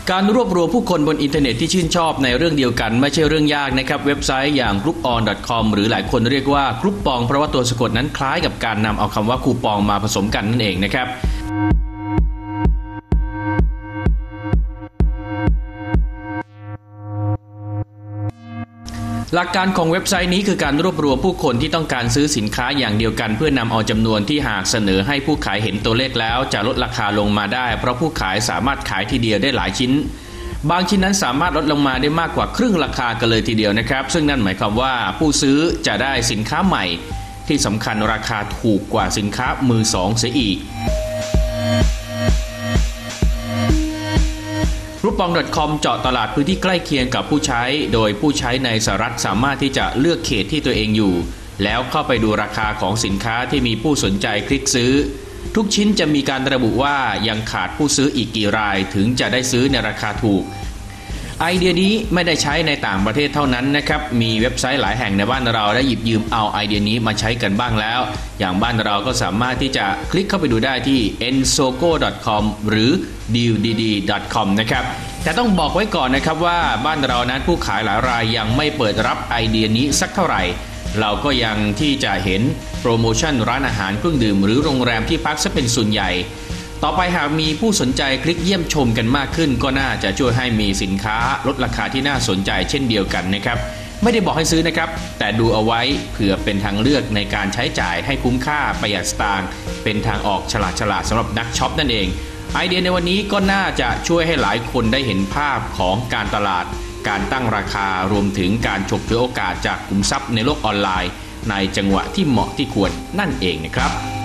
การรวบรวมผู้คนบนอินเทอร์เน็ตที่ชื่นชอบในเรื่องเดียวกันไม่ใช่เรื่องยากนะครับเว็บไซต์อย่าง groupon.com หรือหลายคนเรียกว่ากรุ๊ปปองเพราะว่าตัวสะกดนั้นคล้ายกับการนำเอาคำว่าคูปองมาผสมกันนั่นเองนะครับหลักการของเว็บไซต์นี้คือการรวบรวมผู้คนที่ต้องการซื้อสินค้าอย่างเดียวกันเพื่อนำเอาจำนวนที่หากเสนอให้ผู้ขายเห็นตัวเลขแล้วจะลดราคาลงมาได้เพราะผู้ขายสามารถขายทีเดียวได้หลายชิ้นบางชิ้นนั้นสามารถลดลงมาได้มากกว่าครึ่งราคากันเลยทีเดียวนะครับซึ่งนั่นหมายความว่าผู้ซื้อจะได้สินค้าใหม่ที่สำคัญราคาถูกกว่าสินค้ามือสองเสียอีกgroupon.com เจาะตลาดพื้นที่ใกล้เคียงกับผู้ใช้โดยผู้ใช้ในสหรัฐสามารถที่จะเลือกเขตที่ตัวเองอยู่แล้วเข้าไปดูราคาของสินค้าที่มีผู้สนใจคลิกซื้อทุกชิ้นจะมีการระบุว่ายังขาดผู้ซื้ออีกกี่รายถึงจะได้ซื้อในราคาถูกไอเดียนี้ไม่ได้ใช้ในต่างประเทศเท่านั้นนะครับมีเว็บไซต์หลายแห่งในบ้านเราได้หยิบยืมเอาไอเดียนี้มาใช้กันบ้างแล้วอย่างบ้านเราก็สามารถที่จะคลิกเข้าไปดูได้ที่ ensogo.com หรือ dealdd.com นะครับแต่ต้องบอกไว้ก่อนนะครับว่าบ้านเรานั้นผู้ขายหลายรายยังไม่เปิดรับไอเดียนี้สักเท่าไหร่เราก็ยังที่จะเห็นโปรโมชั่นร้านอาหารเครื่องดื่มหรือโรงแรมที่พักซะเป็นส่วนใหญ่ต่อไปหากมีผู้สนใจคลิกเยี่ยมชมกันมากขึ้นก็น่าจะช่วยให้มีสินค้าลดราคาที่น่าสนใจเช่นเดียวกันนะครับไม่ได้บอกให้ซื้อนะครับแต่ดูเอาไว้เผื่อเป็นทางเลือกในการใช้จ่ายให้คุ้มค่าประหยัดสตางค์เป็นทางออกฉลาดสำหรับนักช็อปนั่นเองไอเดียในวันนี้ก็น่าจะช่วยให้หลายคนได้เห็นภาพของการตลาดการตั้งราคารวมถึงการฉกฉวยโอกาสจากขุมทรัพย์ในโลกออนไลน์ในจังหวะที่เหมาะที่ควรนั่นเองนะครับ